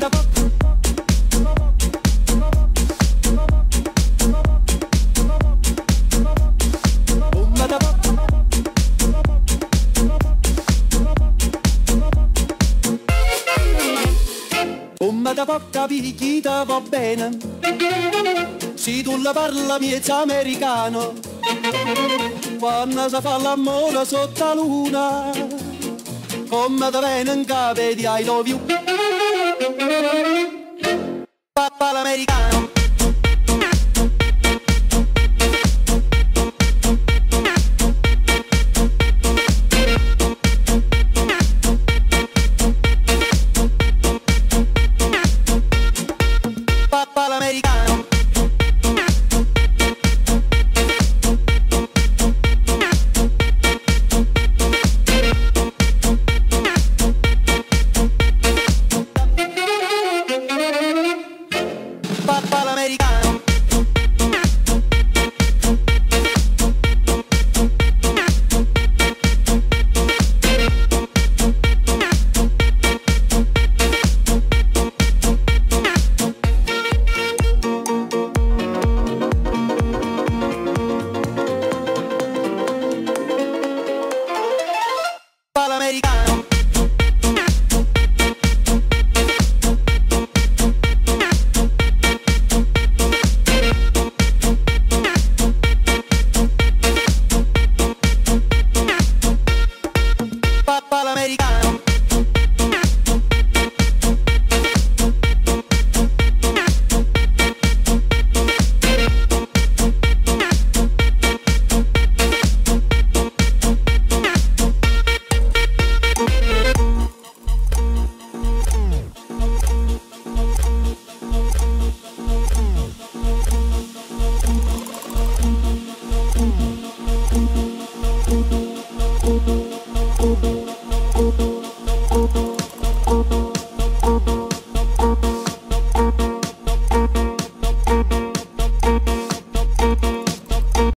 Da poca picchita va bene, se tu la parla miezza americano, quando si fa l'amore sotto la luna, come da viene in capo di I love you, papà l'americano.